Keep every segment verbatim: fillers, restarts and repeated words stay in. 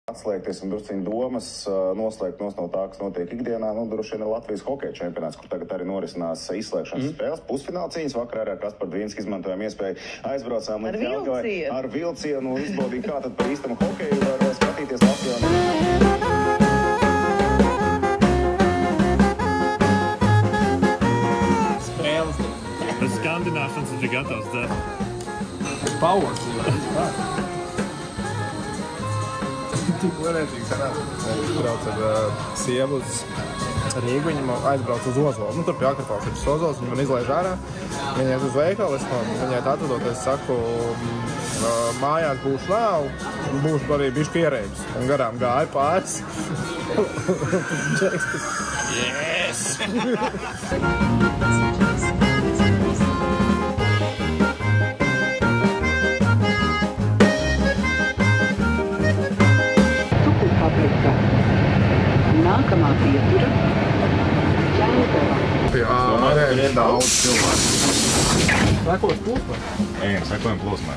Atslēgties un drusciņu domas, noslēgt nos no tā, kas notiek ikdienā. Nu, droši vien ir Latvijas hokeja čempionāts, kur tagad arī norisinās izslēgšanas mm. spēles. Pusfināla cīņas vakarā ar Kaspar Dvīnski izmantojām iespēju aizbraucām līdz Jelgavai ar vilcienu un izbaudīt, kā tad par īstamu hokeju var skatīties Latvijā. Spēles. Bez skandināšanas viņš ir gatavs dzert. Pauls. Tik varētīgi sanāca. Viņš brauc ar uh, sievu uz Rīgu, viņam aizbrauc uz Ozolu. Nu, tur pie Akrapals ir Ozols, viņam izlaiž ārā. Viņa iet uz veikalu, es no viņai atvedot, es saku, uh, mājās būšu nav, būšu arī bišķi ierēbis. Un garām gāja pāris. Yes! Nākamā pietura Jelgava. Jā, tur ir daudz cilvēku. Sekos plūsmai? Ejam, sekojam plūsmai.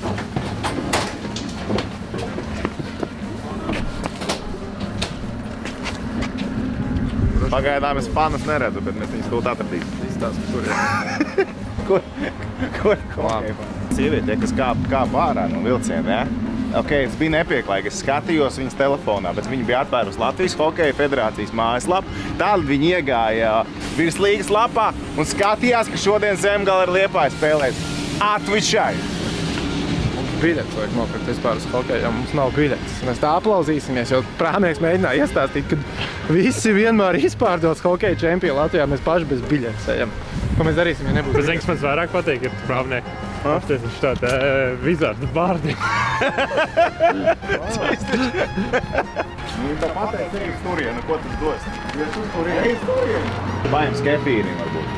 Pagaidām es fanus neredzu, bet mēs viņus tūt atradīsim. Izstāstu, kur ir. Kur? Kur? Kur? Sieviete, kas kāp, kāp ārā no vilciena, ja? Ok, es biju nepieklājīgi, es skatījos viņas telefonā, bet viņi bija atvērusi Latvijas Hokeja federācijas mājaslapu. Tālāk viņi iegāja virs līgas lapā un skatījās, ka šodien Zemgala ar Liepāju spēlēs. Atvičai! Mums biļetes vajag nopirkt vispār uz hokeju, ja mums nav biļetes. Mēs tā aplauzīsimies, jo prāmnieks mēģināja iestāstīt, ka visi vienmēr izpārdots hokeja čempionu Latvijā, mēs paši bez biļetes ejam. Ko mēs darīsim, ja nebūs biļetes? Zini, kas man vairāk patīk, ir prāmnieki. Apsties viņš tāda vizārda bārdi. Viņi tā pateikt, ej uz turienu, ko tas dos? Ej uz turienu, ej uz turienu. Bājams kefīrim varbūt.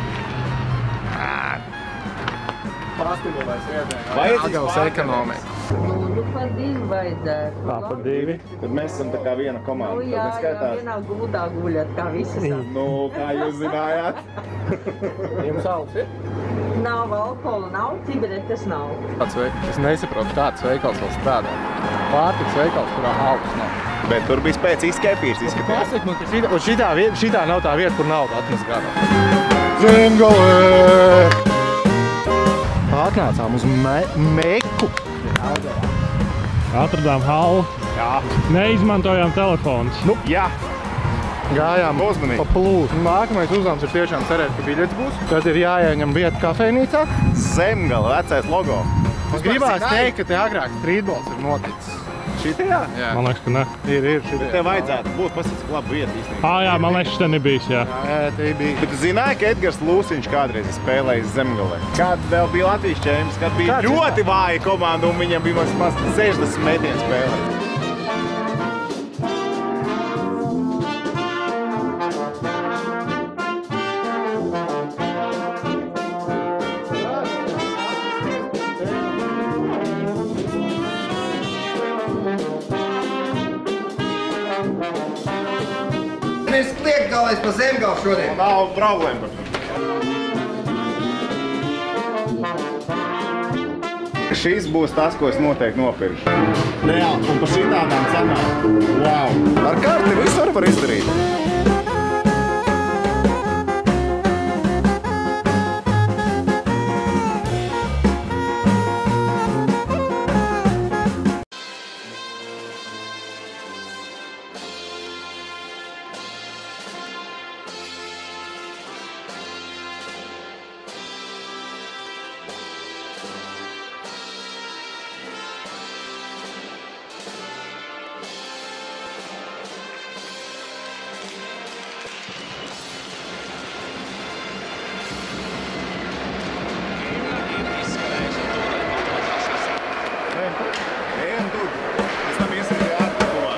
Pastimulēs viedēji. Vajadzīgs ekonomika. Nu, par divi vajadzētu. Tā, par divi. Tad mēs esam tā kā viena komanda. Nu, jā, jā, vienā guldā guļat, kā visi sāk. Nu, kā jūs zinājāt? Jums alus ir? Nav alkohola, nav cigaretes, nav. Kāds veikals? Es nesaprotu, kāds veikals vēl strādā. Pārtiks veikals, kurā alus nav. Bet tur bija spēcīgs kefīrs izskatījās. Pasaka man, ka šitā, un šitā, šitā nav tā vieta, kur naudu atnes garā. Zemgalē! Atnācām uz me Meku. Atradām hallu. Jā. Neizmantojām telefonus. Nu, jā. Gājām Uzmanīgi. pa plūsmu. Nākamais uzdevums ir tiešām cerēt, ka biļetes būs. Tad ir jāieņem vieta kafejnīcā. Zemgala, vecais logo. Es gribās teikt, ka te agrāk streetballs ir noticis. Šitajā? Jā. Man liekas, ka ne. Ir, ir šitajā. Te vajadzētu būt pasits labu vietu īstenībā. Ā, jā, man liekas, te nebijis, jā. Jā, te bija. Bet tu zināji, ka Edgars Lūsiņš kādreiz spēlējis Zemgalē? Kad vēl bija Latvijas čempions, kad bija Kāds ļoti vāja komanda un viņam bija maz sešdesmit metienu spēlēt. Mēs kliek galais pa Zemgalu šodien. Nav problēma par to. Šis būs tas, ko es noteikti nopirkšu. Reāli, un par šitādām cenām. Wow! Ar karti visu var izdarīt. Ejam tur. Mēs tam iesim pie ārkārtuvā.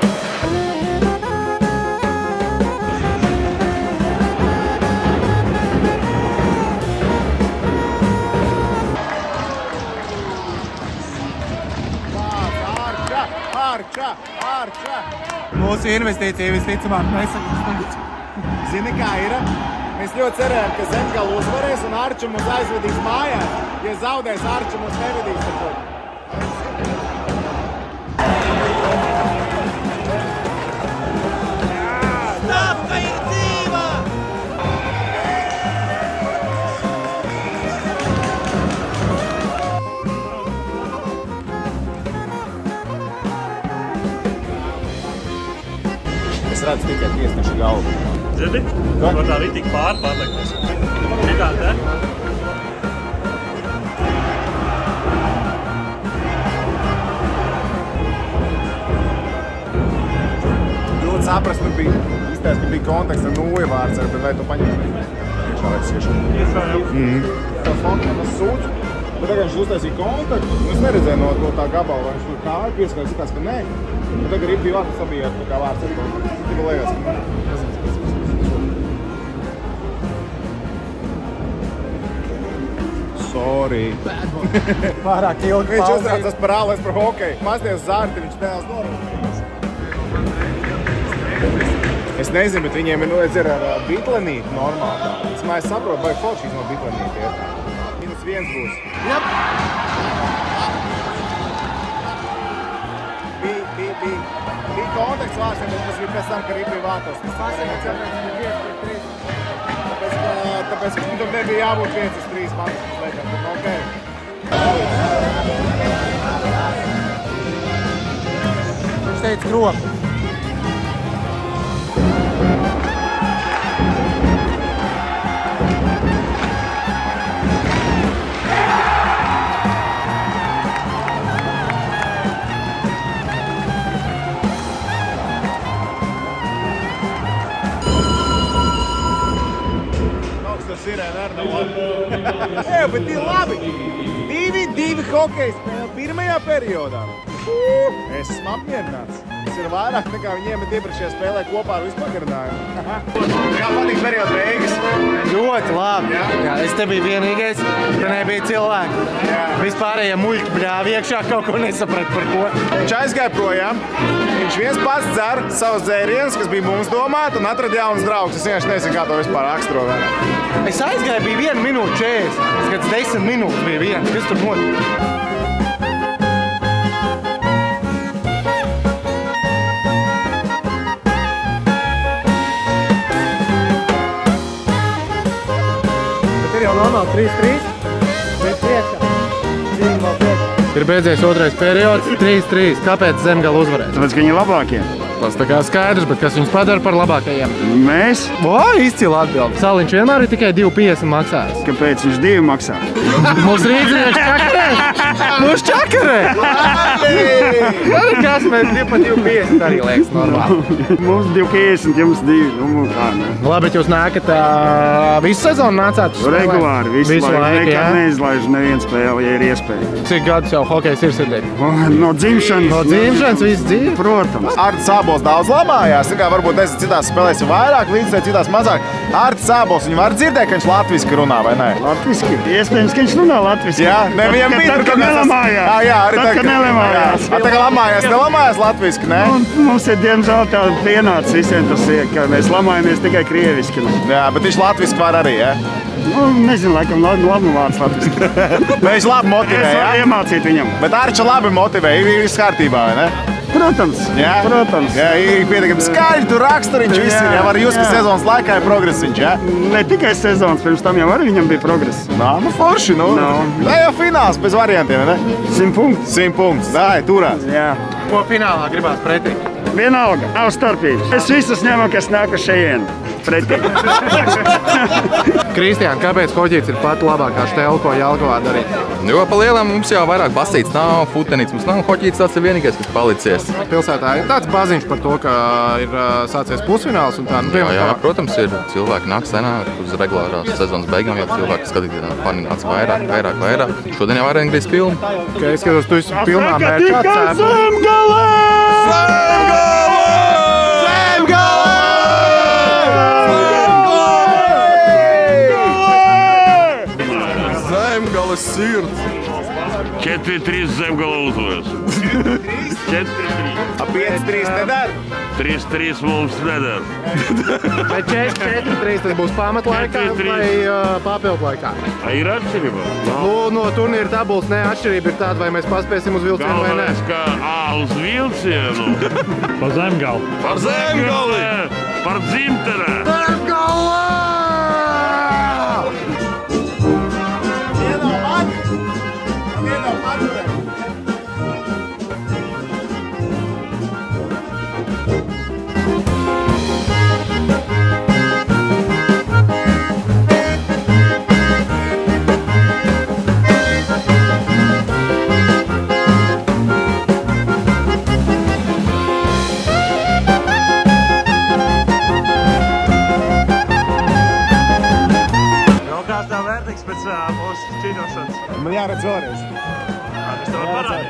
Ārča, ārča, ārča. Mūsu investīcija visticamāk nesakās. Zini, kā ir? Mēs ļoti cerējām, ka Zemgala uzvarēs un Arču mūs aizvedīs mājās. Ja zaudēs, Arču mūs nevedīs. Es redzu tikai tiesneša galvu. Zini? Var tā ritīgi pār pārliekties. Šitā te? Grūti saprast, tur bija, izteiks, ka bija konteksts ar nūja vārds, bet vai tu paņemsi? Tiešā vai tiešā? Tiešā jau. Mhm. Tas fonds, tas sūdz, bet tagad viņš uztaisīja kontaktu, un es neredzēju no, no tā gabala, vai viņš tur kāju pieskatās, ikās, ka nē. Un tagad ir bija vārds, sabijāt, kā vārds ar kontaktu. Tikai liekas, ka nē. Sorry. Pārāk ilgi Viņš uztraucās par ālu, es par hokeju. Mazliet zārti, viņš neās norūpējās. Es nezinu, bet viņiem ir, nu, es ir ar bitlenīti normāli tā. Es māju saprotu, vai foršīs no bitlenīti ir. Minus viens būs. Jep. Bija, bija, bija. Bija kontakts vārstiem, bet tas bija pēc tam, ka arī bija vārtos. Tāpēc, ka, tāpēc, ka tur nebija jābūt viens uz trīs matus. Okay. Viņš teica kroku. Sirēna ar nav labi. Ej, bet ir labi. Divi, divi hokeja spēle pirmajā periodā. Es esmu apmierināts. Tas ir vairāk nekā viņiem ir iepriekšējā spēlē kopā ar vispagarinājumi. Kā patīk periodu beigas? Ļoti labi. Jā? Jā, es te biju vienīgais, te nebija cilvēki. Jā. Vispārējie muļķi bļāvi iekšā, kaut ko nesaprat par ko. Viņš aizgāja projām. Viņš viens pats dzer savus dzērienus, kas bija mums domāt, un atrada jaunas draugus. Es vienkārši nezinu, kā to vispār raksturo. Es aizgāju, bija viena minūte četrdesmit. Es kāds desmit minūtes bija viens. Kas tur notika? Bet ir jau normāli trīs trīs. Bet priekšā. Zīme vēl priekšā. Ir beidzies otrais periods. trīs trīs. Kāpēc Zemgala uzvarēs? Tāpēc, ka viņi ir labākie. Tas tā kā skaidrs, bet kas viņus padara par labākajiem? Mēs? O, izcila atbildi. Saliņš vienmēr ir tikai divi piecdesmit maksājis. Kāpēc viņš divi maksā? Mums rīdzinieks čakarē! Mums čakarē! Kas mēs divi pa divi piecdesmit arī liekas normāli. Mums divi piecdesmit, jums divi. Nu, kā, ne? Labi, bet jūs nākat uh, visu sezonu nācāt? Regulāri, visu, visu laiku. laiku, jā? Nekad neizlaižu nevienu spēli, ja ir iespēja. Cik gadus jau hokejs ir sirdīgi? No dzimšanas. No dzimšanas visu dzīvi? Protams. Artis Sābols daudz labājās. Kā varbūt es citās spēlēs ir vairāk līdzē, citās mazāk. Artis Sābols, viņu var dzirdēt, ka viņš latviski runā, vai ne? Latviski. Iespējams, ka viņš runā latviski. Jā, ne viņam bija. Tad, kad nelamājās. Jā, jā, arī tad, kad nelamājās. Jā, tā kā lamājās, nelamājās latviski, ne? Un mums ir, diemžēl, tā pienācis visiem tas, ka mēs lamājamies tikai krieviski. Jā, bet viņš latviski var arī, jā? Nu, nezinu, laikam, labi, labi vārds latviski. Viņš labi motivē, Es jā? varu iemācīt viņam. Bet Arča labi motivē, ir viss kārtībā, vai ne? Protams, Jā? protams. Jā, ir pietiekami skaļi, tur raksturiņš, viss ir. Jā, var jūs, ka Jā. sezonas laikā ir progresiņš, jā? Ne tikai sezonas, pirms tam jau arī viņam bija progress. Nā, nu forši, nu. No. Tā jau fināls bez variantiem, ne? Simt punktus. Simt punktus, dai, turās. Jā. Ko finālā gribās pretī? Vienalga, nav starpības. Es visus ņemu, kas nāk uz šejien. Pretī. Kristiāna, kāpēc hoķīts ir pati labākā štēle, ko Jelgavā darīt? Jo pa lielam mums jau vairāk basīts nav, futenīts mums nav, hoķīts tāds ir vienīgais, kas palicies. Pilsētā ir tāds baziņš par to, ka ir ā, sācies pusfināls un tā. Nu, Jā, jā, protams, ir cilvēki nāk senāk uz regulārās sezonas beigām, jau cilvēki skatīties, fani nāc vairāk, vairāk, vairāk. Šodien jau vairāk gribas pilni. Okay, es skatos, tu esi pilnā mērķā cēpu. Zemgale! Zemgales sirds! četri trīs Zemgala uzvaras. četri trīs. pieci trīs nedara? trīs trīs mums nedara. Vai četri trīs tas būs pamatlaikā četri trīs. vai uh, papildu laikā? A, ir atšķirība? Nu, no turnīra tabulas ne atšķirība ir tāda, vai mēs paspēsim uz vilcienu vai ne. Galvenais, ka ā, uz vilcienu. Pa Zemgalu. Par Zemgali! Par dzimtenē!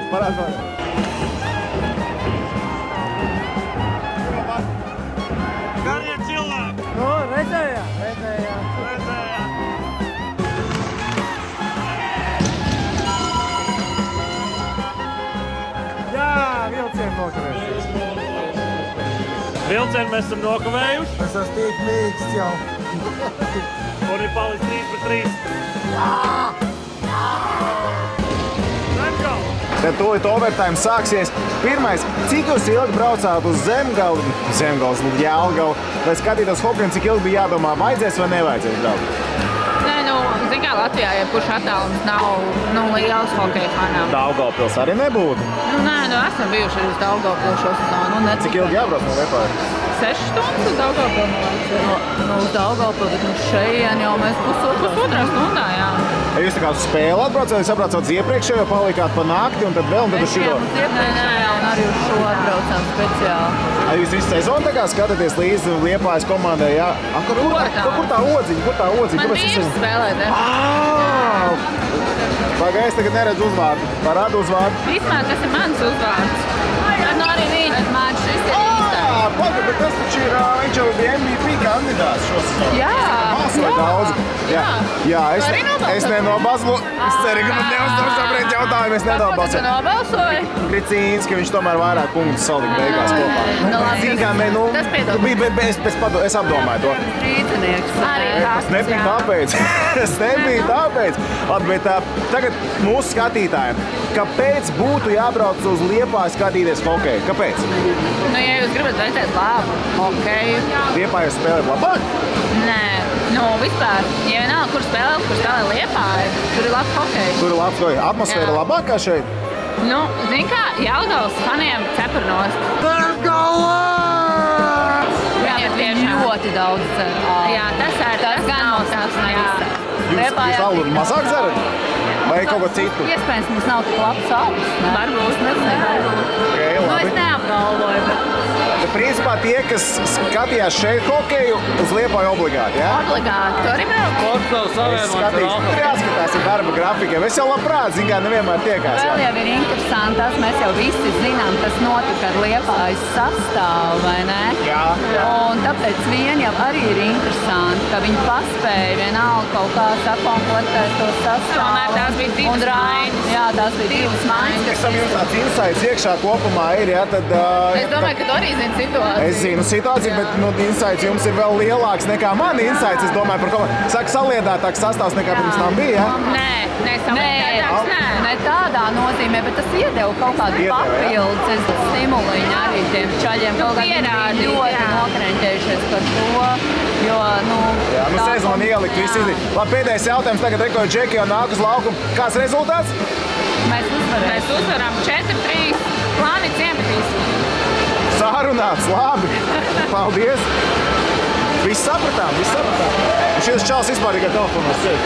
Parāds, parāds. Garie cilvēki! No, redzējām, redzējām. Redzējām! Jā, vilcieni nokavējušies. Vilcienu mēs esam nokavējuši. Es esmu tik mīksts jau. Un ir palicis trīs par trīs. Zemgala! Tad tūlīt overtime sāksies. Pirmais, cik jūs ilgi braucāt uz Zemgalu, Zemgals, Jelgalu, lai skatītos hokeju, cik ilgi bija jādomā, vajadzēs vai nevajadzēs braukt? Nē, nu, zin kā Latvijā, ja kurš attālums nav, nu, liels hokeja fanām. Daugavpils arī nebūtu. Nu, nē, nu, esam bijuši uz Daugavpilu šo sezonu. Nu, Cik ilgi jābrauc no Liepājas? Sešas stundas uz Daugavpilu. No, no uz Daugavpilu, bet nu šeit jau mēs pusotrā stundā, jā. Ja jūs tā kā uz spēli atbraucāt, jūs atbraucāt uz iepriekšējo, palikāt pa nakti un tad vēl un tad uz šito? Nē, nē, un arī uz šo atbraucām speciāli. A, jūs visu sezonu tā kā skatāties līdzi Liepājas komandai, jā? A, kur, kur, tā, kur tā odziņa, kur tā odziņa? Man vīrs spēlē, te. Pagaid, es tagad neredzu uzvārdu. Parādu uzvārdu. Vismā, tas ir mans uzvārds. Nu, arī viņš, man šis ir īstais. Pagaid, bet tas taču ir, viņš jau bija M V P kandidāts šo sezonu. Jā, Balsoja daudz. Jā, jā, es, es nenobalsoju. Es ceru, ka man neuzdevu šobrīd jautājumu, es nenobalsoju. Tu nobalsoji? Gricīnski, viņš tomēr vairāk punktus salika beigās kopā. Nu, labi, Zin kā, mē, nu, tas piedod. bija, bet es, es, pado, es apdomāju to. Rīcinieks. Arī Tas tāds, nebija jā. tāpēc. Tas nebija tāpēc. Labi, bet tā, tagad mūsu skatītājiem, kāpēc būtu jābrauc uz Liepāju skatīties hokeju? Kāpēc? Nu, ja jūs gribat redzēt labu hokeju. Liepāju spēlēt labāk? Nē, nu, vispār, ja vienalga, kur spēlē, kur spēlē Liepāja, tur ir labs hokejs. Tur ir labs hokeja. Atmosfēra Jā. labākā šeit? Nu, zin kā, Jelgavas faniem cepurnost. Zemgala! Jā, bet tiešām ļoti daudz cer. Jā, tas ir tas gan no tās nevisas. Jūs, jūs alus mazāk dzerat? Vai kaut ko citu? Iespējams, mums nav tik labs alus. Varbūt, nezinu, varbūt. Okay, Nu, labi. es neapgalvoju, bet Bet principā tie, kas skatījās šeit hokeju, uz Liepāju obligāti, jā? obligāti. Tu arī brauc? Es skatījos, tur jāskatās ar darba grafikiem. Es jau labprāt, zin kā, nevienmēr tiekās, Vēl jā. jau ir interesanti, tas mēs jau visi zinām, kas notika ar Liepājas sastāvu, vai ne? Jā. Un tāpēc vien jau arī ir interesanti, ka viņi paspēja vienalga kaut kā sakomplektēt to sastāvu. Tomēr tās bija divas Un drā- maiņas. Jā, tās bija divas maiņas. Kas tam jums tāds insights iekšā kopumā ir, jā, tad... Uh, Es domāju, ka tu arī zini situāciju. Es zinu situāciju, bet nu, insights jums ir vēl lielāks nekā man insights. Es domāju par kaut ko, saka, saliedētāks sastāvs nekā pirms tam bija, jā? Nē, nē, saliedētāks, nē. Ne tādā nozīmē, bet tas iedeva kaut kādu Iedeva, jā. papildus stimuliņu arī tiem čaļiem. Kaut kā viņi bija pierādīja, ļoti jā. nokrenķējušies par to, jo, nu... Jā, nu tā sezonu kom- ielikt, jā. viss izlikt. Labi, pēdējais jautājums tagad rekoja Džeki jau nāk uz laukumu. Kāds rezultāts? Mēs uzvarējām. Mēs uzvaram četri trīs. Plāni ciemetīs. Sārunāts, labi. Paldies. Viss sapratām, viss sapratām. Un šis čals vispār tikai telefonos ceļ.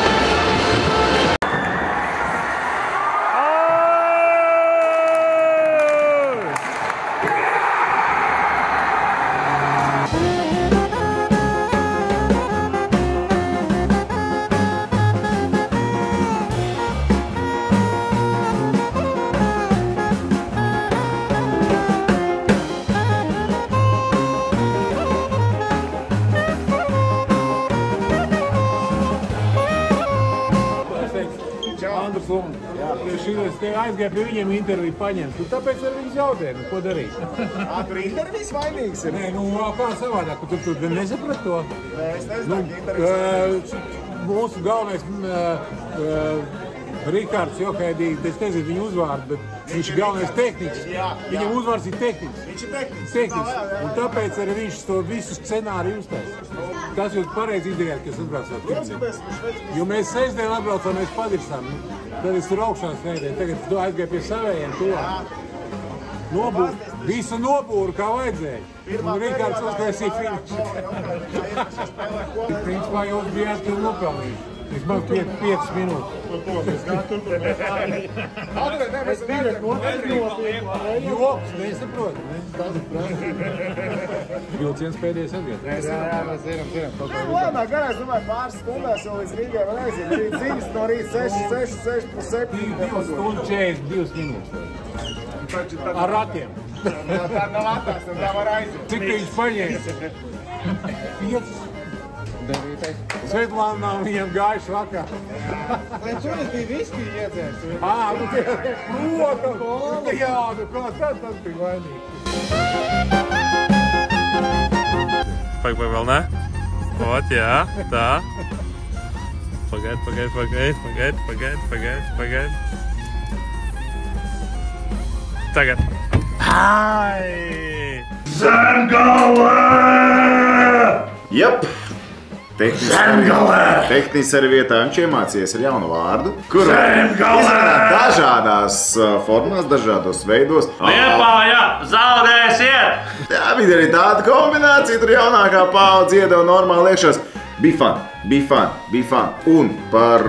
Andrus Lund. Šīs te aizgāja pie viņiem interviju paņemt. Tu tāpēc ar viņus jautē, nu ko darīt? Ā, tur intervijas vainīgs ir. Nē, nu kā savādāk, tu tur nesaprat to? Nē, es nezinu, Nu, ka intervijas uh, mūsu galvenais uh, uh, Rikārds Jokaidī, es nezinu viņu uzvārdu, bet viņš ir galvenais tehniķis. Jā, jā. Viņam uzvārds ir tehniķis. Viņš ir tehniķis. Tehniķis. Jā, jā, jā. Un tāpēc arī viņš to visu scenāriju uztaisa. Tas jūs pareizi izdarījāt, kas atbraucāt pirmdien. Jo mēs sestdien atbraucām, mēs padirsām. Tad es tur augšā sēdēju. Tagad tu aizgāju pie savējiem tuvāk. Nobūr, visu nobūru, kā vajadzēja. Un Rikārds uztaisīja finišu. Principā jūs bijāt tur nopelnījuši. Vismaz piecas minūtes. Atvered, ne, mēs nevaram. Jo rokas, nesaprot. Tas ir prātā. Vilciens pēdējais atgāt. Jā, jā, mēs zinām, zinām. Lēnā garā, es domāju, pāris stundās jau līdz Rīgai vēl aiziet. Rīt ziņas no rīt seši, seši, seši, pus septiņi. divas stundas četrdesmit divas minūtes. Ar ratiem. Tā nav atās, un tā var aiziet. Cik viņš paņēs? Piecas. Devītais. Svetlānā viņam gājuši vakar. Lai šodien bija viski iedzērs. Ā, nu tie protams. Jā, nu kā tad, tas bija vainīgi. Pagaid, pagaid, vēl ne? Ot, jā, tā. Pagaid, pagaid, pagaid, pagaid, pagaid, pagaid, pagaid. Tagad. Ai! Zemgale! Jep! Tehniski arī vietā viņš iemācījies ar jaunu vārdu, kur izrunāt dažādās formās, dažādos veidos. Liepāja, zaudēsiet! Jā, bija arī tāda kombinācija, tur jaunākā paudze iedeva normāli iekšās. Bija fun, bija fun, bija fun. Un par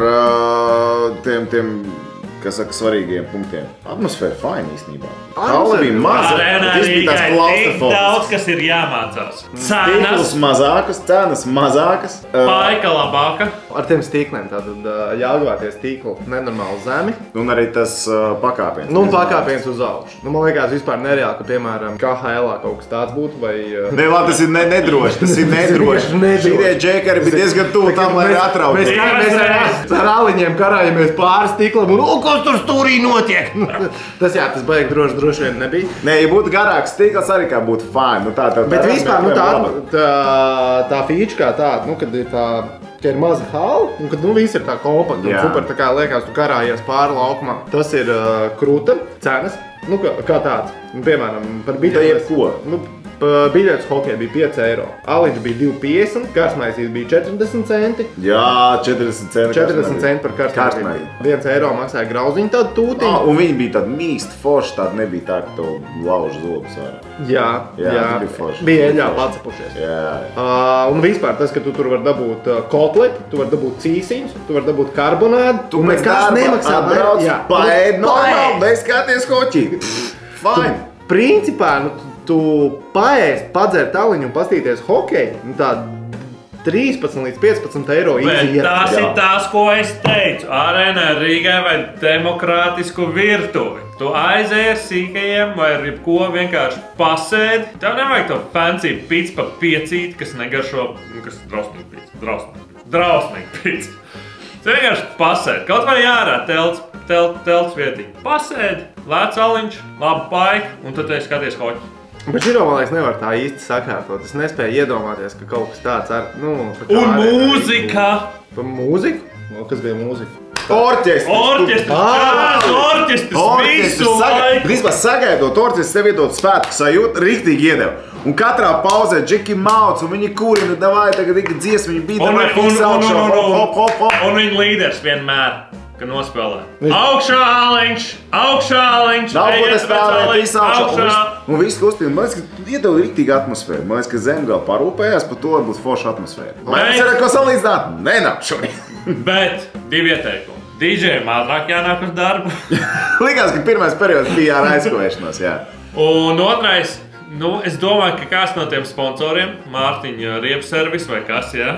uh, tiem, tiem, kas saka, svarīgiem punktiem. Atmosfēra fine īstenībā. Halle bija maza, tas bija tās klaustrofobas. Daudz, kas ir jāmācās. Stīkls Cenas, mazākas, cenas mazākas. paika labāka. Ar tiem stīkliem tātad jāgāties stīklu nenormāli zemi. Un arī tas uh, pakāpiens. Nu, un pakāpiens uz augšu. Nu, man liekas vispār nereāli, ka, piemēram, K H L-ā kaut kas tāds būtu, vai... Uh... Nē, labi, tas ir ne nedroši, tas ir nedroši. Šitie džekari bija diezgan tuvu tam, lai atrautu. Mēs, mēs ar, ar āliņiem karājamies pāri stiklam un, o, kas tur stūrī notiek? Tas jā, tas baigi droši, droši vien nebija. Nē, ja būtu garāks stikls, arī kā būtu fine. Nu, tā, tā, Bet tā, vispār, nu, tā, tā, tā, tā feature kā tāda, nu, kad ir tā, ka ir maza hala, un kad, nu, viss ir tā kompakta, un super, tā kā liekas, tu karājies pāri laukumā. Tas ir uh, krūta, cenas, nu, kā, kā tāds. Nu, piemēram, par biļetes. ko? Nu, biļetes hokeja bija pieci eiro. Aliņš bija divi piecdesmit, karsmaisīs bija četrdesmit centi. Jā, četrdesmit centi. četrdesmit centi par karsmaisīs. viens eiro maksāja grauziņu tādu tūtiņu. Ah, un viņi bija tādi mīsti forši, tādi nebija tā, ka tu lauž zobus vairāk. Jā, Jā, jā, bija forši. bija eļļā pacepušies. Jā. Uh, un vispār tas, ka tu tur var dabūt uh, kotletu, tu var dabūt cīsiņus, tu var dabūt karbonādu. Tu un nekas nemaksā atbrauc, jā. paēd normāli, neskaties hoķī. Fine. Principā, nu, tu paēst, padzert aliņu un pastīties hokeju, nu tā trīspadsmit līdz piecpadsmit eiro Bet iziet. tas ir tas, ko es teicu. Arēnā Rīgai vajag demokrātisku virtuvi. Tu aizēji ar sīkajiem vai ar jebko vienkārši pasēdi. Tev nevajag to fancy pizza pa piecīt, kas negaršo, kas drausmīgi pizza, drausmīgi pizza, drausmīgi pizza. Tu vienkārši pasēdi. Kaut vai jārā telts, telt, telts vietiņa. Pasēdi, lēc aliņš, labu paiku, un tad tu skaties hoķi. Bet šito, man liekas, nevar tā īsti sakārtot. Es nespēju iedomāties, ka kaut kas tāds ar, nu... Un mūzika! Par mūziku? No, kas bija mūzika? Orķestris! Orķestris! Kāds orķestris! Visu laiku! Vispār sagaidot orķestris, tev iedot svētku sajūtu, riktīgi iedeva. Un katrā pauzē Džeki Mauts un viņi kurina, davai, tagad iki dziesmi, viņi bija, davai, fiks augšā, hop, hop, hop, hop. Un viņa līderis vienmēr, ka nospēlē. Augšā aliņš! Augšā aliņš! Nav ko tas spēlēt, aliņš, viss augšā. Un augšā. viss- Un viss kustība, man liekas, ka iedeva riktīgi atmosfēru. Man liekas, ka Zemgale parūpējās par to, lai būtu forša atmosfēra. Vai Bet- es ar ko salīdzināt? Nenāk šodien. Bet divi ieteikumi. Dīdžejam ātrāk jānāk uz darbu. Likās, ka pirmais periods bija ar aizkavēšanos, jā. Un otrais, nu, es domāju, ka kāds no tiem sponsoriem, Mārtiņa riepservis vai kas, jā,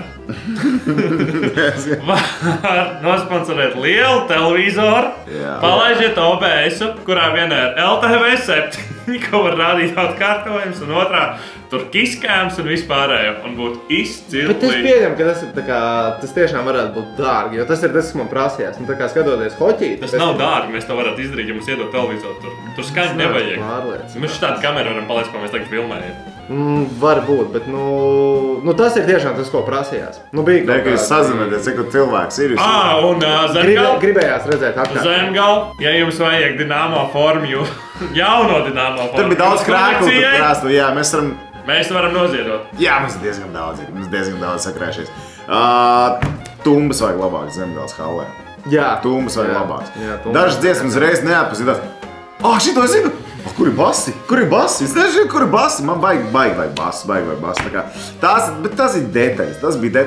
var nosponsorēt lielu televizoru, Jā. palaižiet O B S-u, kurā vienā ir L T V septiņi, ko var rādīt atkārtojums, un otrā tur kiskēms un vispārējo, un būtu izcili. Bet es pieņemu, ka tas, ir, tā kā, tas tiešām varētu būt dārgi, jo tas ir tas, kas man prasījās. Nu, tā kā skatoties hoķī... Tas nav dārgi, mēs to varētu izdarīt, ja mums iedot televizoru. Tur, tur skaņu nevajag. Pārliecināts. Mēs šādu kameru varam palaist, ko mēs tagad filmējam. Mm, varbūt, bet nu, nu, tas ir tiešām tas, ko prasījās. Nu, bija Nē, ka jūs sazināties, cik cilvēks ir. jūs- Ā, un uh, Gribe, Zemgale. gribējās redzēt atkārt. Zemgale, ja jums vajag dināmo formu, jauno dināmo formu. Tur bija daudz krēklu, tur kolekcijai, krāstu, jā, mēs varam... Mēs varam noziedot. Jā, mums ir diezgan daudz, ir, mums diezgan daudz sakrējušies. Uh, tumbas vajag labāks Zemgales hallē. Jā. Tumbas vajag Jā. labāks. Jā, tumbas. Dažas dziesmas reiz neatpazītās. Ah, šito es zinu! Oh, kur ir basi? Kur ir basi? Es nezinu, kur ir basi. Man baigi, baigi, baigi basi, baigi, baigi basi. Tā kā, tās, bet tas ir detaļas, tas bija detaļas.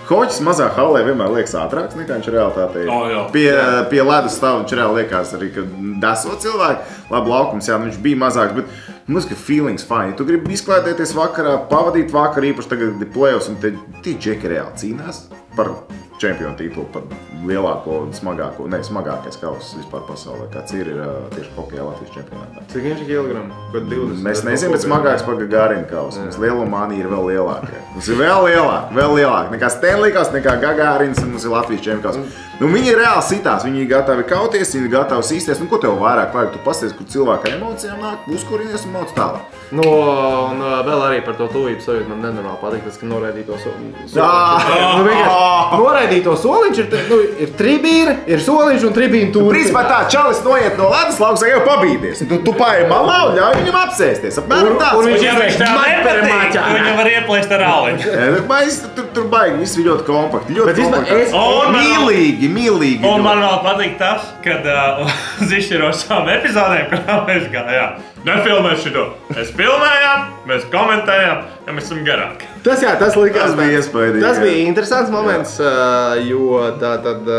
Hoķis mazā hallē vienmēr liekas ātrāks nekā viņš realitātē ir. Oh, jā. Pie, pie ledus stāv viņš reāli liekas arī, ka deso cilvēki. Labi, laukums, jā, viņš bija mazāks, bet mums, ka feelings fine. Tu gribi izklaidēties vakarā, pavadīt vakaru, īpaši tagad ir play-offs, un te tie džeki reāli cīnās par čempionu titulu, par lielāko un smagāko, ne, smagākais kauss vispār pasaulē, kāds ir, ir tieši hokejā Latvijas čempionātā. Cik viņš ir kilogramu? Kaut divdesmit? Mēs nezinām, bet smagāks par Gagārina kausu. Mums Lielumānija ir vēl lielāka. Mums ir vēl lielāka, vēl lielāka. Nekā Stanley kauss, nekā Gagārins, un mums ir Latvijas čempions. Nu, viņi ir reāli sitās, viņi ir gatavi kauties, viņi ir gatavi sīsties. Nu, ko tev vairāk vajag? Tu pasties, kur cilvēka emocijām nāk, uzkurinies un māc tālāk. No, un vēl arī par to tuvību sajūtu man nenormāli patīk, tas, ka noraidīto soliņš. Nu, vienkārši noraidīto soliņš ir, nu, ir tribīne, ir soliņš un tribīne turpina. Principā tā, čalis noiet no ledus lauka, saka, jau pabīdies. Tu, tu paēji malā un ļauj viņam apsēsties. Apmēram tāds. Un ja viņš tā nepatīk, viņam var ieplēst ar āliņu. Mēs tur, tur baigi, viss ir ļoti kompakti. Ļoti kompakti. Es, mīlīgi, mīlīgi. Un man vēl patīk tas, kad uh, uz izšķirošām epizodēm, kurā mēs gājām. Nefilmēs šito. Mēs filmējām, mēs komentējām, ja mēs esam garāki. Tas, jā, tas likās. Tas bija iespaidīgi. Tas bija interesants moments, jā. Jo tā tad,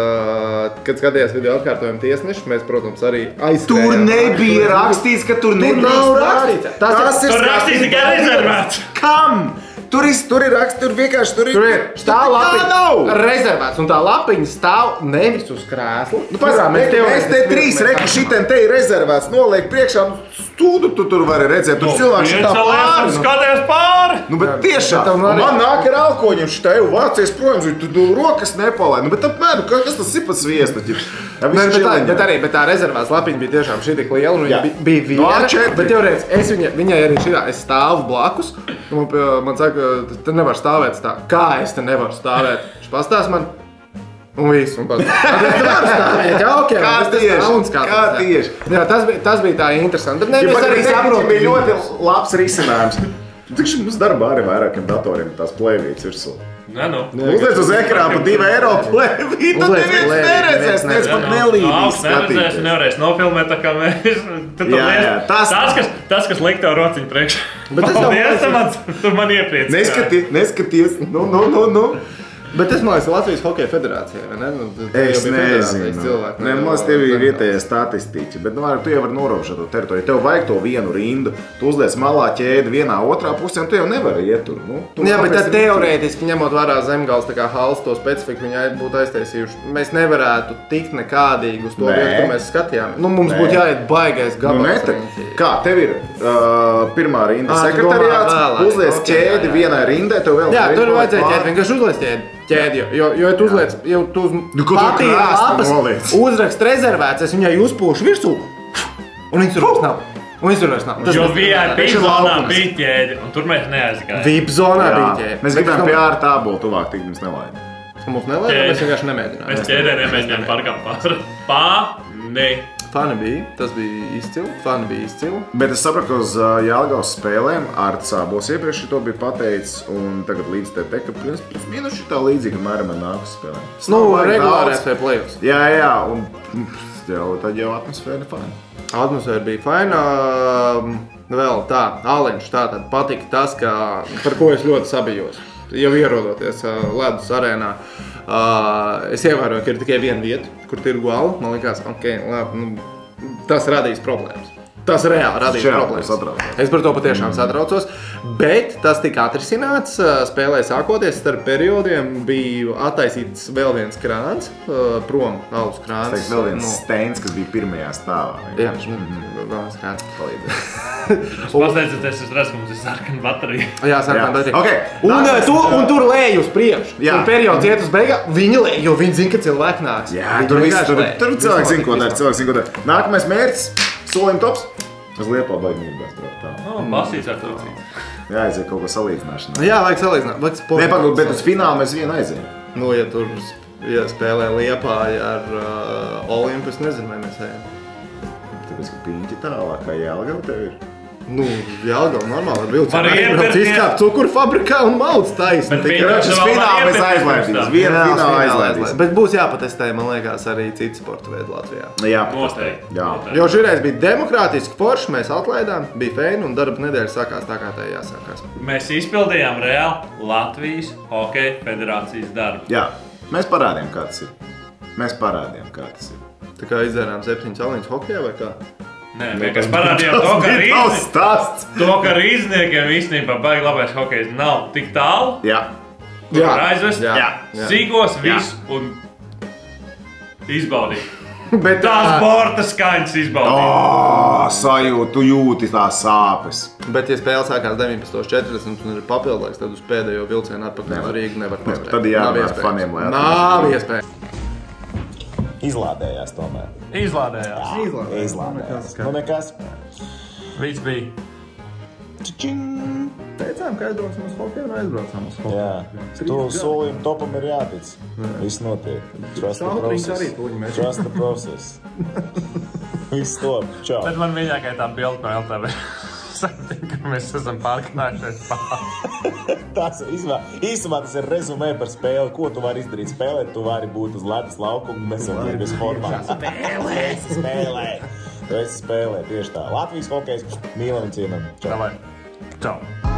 kad skatījās video atkārtojumu tiesneši, mēs, protams, arī aizskrējām. Tur nebija rakstīts, ka tur nebija rakstīts. Tas, tas ir tur rakstīts tikai rezervēts. Kam? Tur ir, tur ir raksts, tur vienkārši tur ir. Tur ir stāv lapiņa rezervēts, un tā lapiņa stāv nevis uz krēslu. Nu, pasā, mēs, mēs te trīs reku šitien te ir rezervēts, noliek priekšā, stūdu tu tur vari redzēt, tur cilvēks šitā pāri. Skaties pāri! Nu, bet tiešām, man nāk ar alkoņiem šitā jau vācies projams, tu, tu rokas nepalai. Nu, bet apmēram, kas tas ir pats viesta? Ja, ne, bet, tā, bet arī, bet tā rezervēts lapiņa bija tiešām šī tik liela, un viņa bija, bija viena. No, bet jau reiz, es viņa, viņai arī šitā, es stāvu blakus, un man saka, te nevar stāvēt tā. Kā es te nevaru stāvēt? Viņš pastāst man, un viss, un pastāst. Es nevaru stāvēt, jā, ok. Kā tieši, kā tieši. Jā, tas bija, tas bija tā interesanti. Bet ne, ja, mēs arī saprotam. Bija ļoti labs risinājums. Tikši mums darbā arī vairākiem datoriem tās plēvītes virsū. Ne, nu. Uzliec uz ekrāna pa divi eiro plēvīt, tad neviens neredzēs, neviens pat nelīdīs skatīties. Neredzēs, nevarēs nofilmēt, tā kā mēs... Jā, jā, tas... Tas, kas, tas, kas liek tev rociņu priekšā. Bet tas Paldies, tu man iepriecināji. Neskaties, neskaties, nu, nu, nu, nu. Bet tas, man liekas, Latvijas Hokeja federācijā, vai ne? Nu, es nezinu. Cilvēki, ne, man liekas, tev ir vietējie statistiķi, bet nu, tu jau vari norobežot to teritoriju. Tev vajag to vienu rindu, tu uzliec malā ķēdi vienā otrā pusē, un tu jau nevari iet tur. Nu, jā, bet tad teorētiski, ņemot vērā Zemgals tā kā halas to specifiku, viņi būtu aiztaisījuši. Mēs nevarētu tikt nekādīgi uz to vietu, kur mēs skatījām. Nu, mums Nē. būtu jāiet baigais gabals. Nu, kā, tev ir uh, pirmā rinda à, sekretariāts, uzliec ķēdi vienai rindai, tev vēl... Jā, tur vajadzēja ķēdi, vienkārši uzliec ķēdi. Ķēdi, jo, jo tu uzliec, jau tu uz nu, papīra lapas uzrakst rezervēts, es viņai uzpūšu virsū, un viņas tur vairs nav. Un viņas tur vairs nav. Tas jo V I P zonā bija ķēdi, un tur mēs neaizgājām. V I P zonā Jā. bija ķēdi. Mēs gribējām pie āra tābolu tuvāk, tik mums nelaida. Mums nelaida, mēs vienkārši nemēģinājām. Mēs ķēdē nemēģinājām parkām pāri. Pāri. Fani bija, tas bija izcili, fani bija izcili. Bet es sapratu, ka uz Jelgavas spēlēm Arts Sābols iepriekš to bija pateicis, un tagad līdz te te, ka plus mīnus šitā līdzīga mēram ar nākas spēlēm. Nu, regulārēs vai play-offs. Jā, jā, un jau, tad jau atmosfēra ir fina. Atmosfēra bija fina. Vēl tā, Āliņš tā tad patika tas, ka, par ko es ļoti sabijos. Jau ierodoties ledus arēnā. Uh, es ievēroju, ka ir tikai viena vieta, kur tirgu alu. Man likās, ok, labi, nu, tas radīs problēmas. Tas reāli radīs problēmas. Es par to patiešām satraucos, bet tas tika atrisināts. Spēlē sākoties starp periodiem bija attaisīts vēl viens krāns, prom alus krāns. Es teiktu, vēl viens no... steins, kas bija pirmajā stāvā. Jā, vēl viens krāns. Palīdēs. Jūs pasteidzaties, es redzu, ka mums ir sarkana baterija. Jā, sarkana baterija. Okay. Un, Nā, tu, un tur lēj uz priekšu. Tur periods iet uz beigām, viņi lēj, jo viņi zina, ka cilvēki nāks. Jā, tur, visu, tur, tur cilvēki zina, ko dara, cilvēki zina, ko dara. Nākamais mērķis, solim tops. Es Liepā baigi mīlēs, brāt, tā. No, basīts ar to cīk. Jā, aiziet kaut ko salīdzināšanā. Jā, vajag salīdzināt. Nepagaut, bet uz finālu mēs vienu aiziet. Nu, ja tur ja spēlē Liepā ar uh, Olimpu, es nezinu, vai mēs ejam. Tāpēc, ka Piņķi tālāk, kā Jelgava tev ir. Nu, Jelgava normāli ar vilcienu. Var Aizbrauc iepirkt, izkāpt cukuru fabrikā un mauc taisni. Bet Tikai- vienkārši Šis vēl var fināls mēs iepirkt aizlaidīs. pirms tam. Vienu Fināls, finālu fināls, aizlaidīs. Bet būs jāpatestē, man liekas, arī citi sporta veidi Latvijā. Jā, Noteikti. Jā. Jo šoreiz bija demokrātiski forši, mēs atlaidām, bija feini un darba nedēļa sākās tā, kā tā jāsākās. Mēs izpildījām reāli Latvijas Hokeja federācijas darbu. Jā, mēs parādījām, kā tas ir. Mēs parādījām, kā tas ir. Tā kā izdzērām septiņas aliņas hokejā vai kā? Nē, vienkārši parādījām to, ka bija tavs rīznie- stāsts. to, ka rīzniekiem īstenībā baigi labais hokejs nav tik tālu. Jā. Tur var aizvest, Jā. Jā. sīkos visu un izbaudīt. Bet Tās borta skaņas izbaudīt. O, sajūta, tu jūti tās sāpes. Bet, ja spēle sākās deviņpadsmit četrdesmit un ir papildlaiks, tad uz pēdējo vilcienu atpakaļ no Rīgas nevar paspēt. Tad jārunā Nav ar iespējams. faniem, lai Nav atpakaļ. iespējams. Izlādējās tomēr. Izlādējās. Izlādējās. Nu nekas. Viss bija. Teicām, ka aizbraucam uz hokeju un aizbraucam uz hokeju. Jā. Tu solījumi topam ir jātic. Viss notiek. Trust the Šautriņš arī process. tuļi mēs. Trust the process. Viss top. Čau. Bet man mīļākā tā bilde no L T V. Sapratu, ka mēs esam pārknājušies pār. Tas īsumā, īsumā tas ir rezumē par spēli. Ko tu vari izdarīt spēlēt? Tu vari būt uz ledus laukuma, mēs varam būt bez formā. Spēlē! Spēlē! Tu esi spēlē, tieši tā. Latvijas hokejs, mīlam un cienam. Čau. Davai. Čau.